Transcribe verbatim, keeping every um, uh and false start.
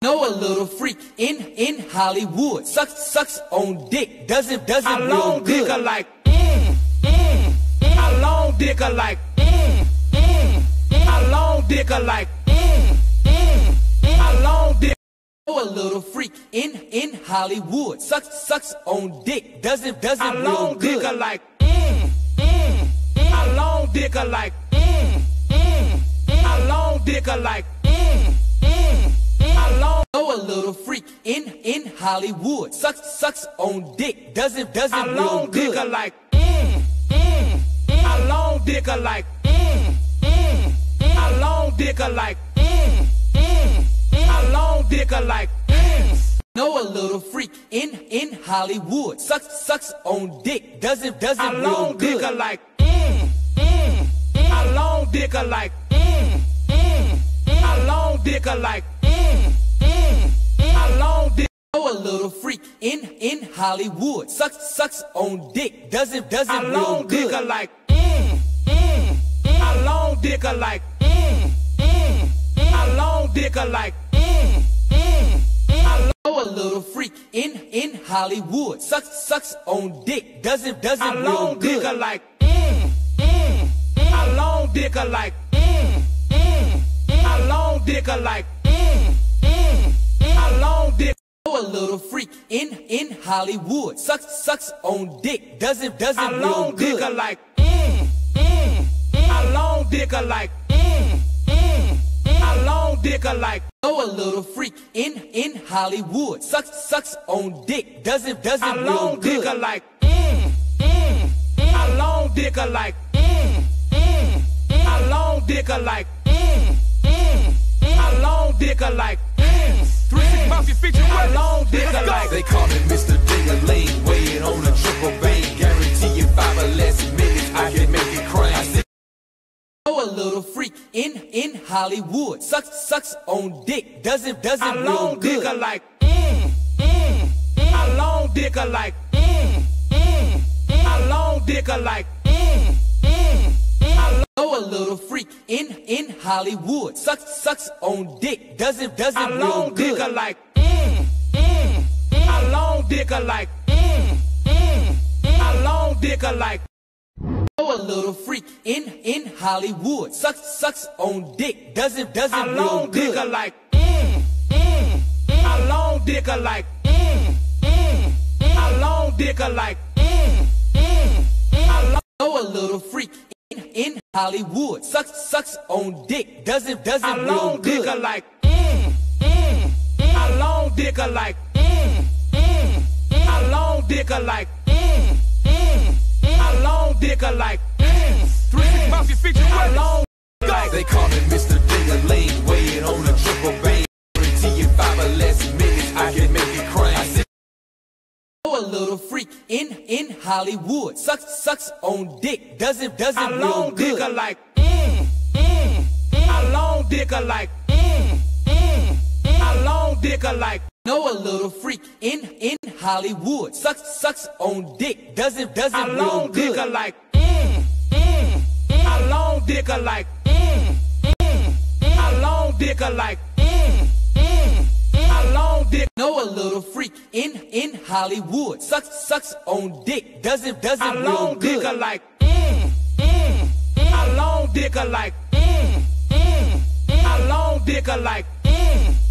Know a little freak in in Hollywood. Sucks sucks on dick. Doesn't doesn't I feel long good. dick a like. Mm, mm. I long dick a like. Mm, mm. I long dick a like. Mm, mm. I long dick. Know a little freak in in Hollywood. Sucks sucks on dick. Doesn't doesn't I feel long dick good. a like. Mm, mm. I long dick a like. Mm, mm. I long dick a like. Mm, mm. I long. Know a little freak in in Hollywood. Sucks sucks on dick. Doesn't doesn't I feel long dick good. a like. Mm, mm. I long dick a like. Mm, mm. I long dick a like. Mm, mm. I long dick a like. Mm. Know a little freak in in Hollywood. Sucks sucks on dick. Doesn't doesn't I feel long dick good. a like. Mm, mm. I long dick a like. Mm, mm. I long dick a like. Mm, mm. I long dick. Know a little freak in in Hollywood. Sucks sucks on dick. Doesn't doesn't I feel long dick a good. like. Mm, mm. I long dick a like. Mm, mm. I long dick a like. Mm, mm. I Know a little freak in in Hollywood. Sucks sucks on dick. Doesn't doesn't I feel long dick a good. like. Mm, mm. I long dick a like. Mm, mm. I long dick a like. Mm, mm. I long dick. Know a little freak in in Hollywood. Sucks sucks on dick. Doesn't doesn't I feel long dick a good. like. Mm, mm. I long dick a like. Mm, mm. I long dick a like. Know a little freak in in Hollywood. Sucks sucks on dick. Doesn't doesn't I feel long dick a good. like. Mm, mm. I long dick a like. Mm, mm. I long dick a like. Mm, mm. I long dick a like. Mm, three six Mafia feature I records. long dick a Let's go. like. They call me Mister Ding-a-ling, weighing on a triple bang. Guarantee you five or less minutes, I can make it crank. I said, Know a little freak in in Hollywood. Sucks sucks on dick. Doesn't doesn't I feel long dick a good. like. Mm, mm. I long dick a like. Mm, mm. I long dick a like. Mm, mm. I Know a little freak in in Hollywood. Sucks sucks on dick. Doesn't doesn't I feel long dick a good. like. Mm, mm. I long dick a like. Mm, mm. I long dick a like. Know a little freak in in Hollywood. Sucks sucks on dick. Doesn't doesn't I feel long dick a good. like. Mm, mm. I long dick a like. Mm, mm. I long dick a like. Mm, mm. I long. Know a little freak in in Hollywood. Sucks sucks on dick. Doesn't doesn't I feel long dick a good. like. Mm, mm. I long dick a like. Mm, mm. I long dick a like. Mm, mm. I long dick a like. Mm, three six Mafia feature I records. long Go. they call me Mister Ding-a-ling, weighing on a triple bang. Guarantee you five or less minutes, I can make it crank. I said, Know a little freak in in Hollywood. Sucks sucks on dick. Doesn't doesn't I feel long dick a good. like. Mm, mm. I long dick a like. Mm, mm. I long dick a like. Know a little freak in in Hollywood. Sucks sucks on dick. Doesn't doesn't I feel long dick a good. like. Mm, mm. I long dick a like. Mm, mm. I long dick a like. Mm, mm. I long dick. Know a little freak in in Hollywood. Sucks sucks on dick. Doesn't doesn't I feel long dick a good. like. Mm, mm. I long dick a like. Mm, mm. I long dick a like. Mm,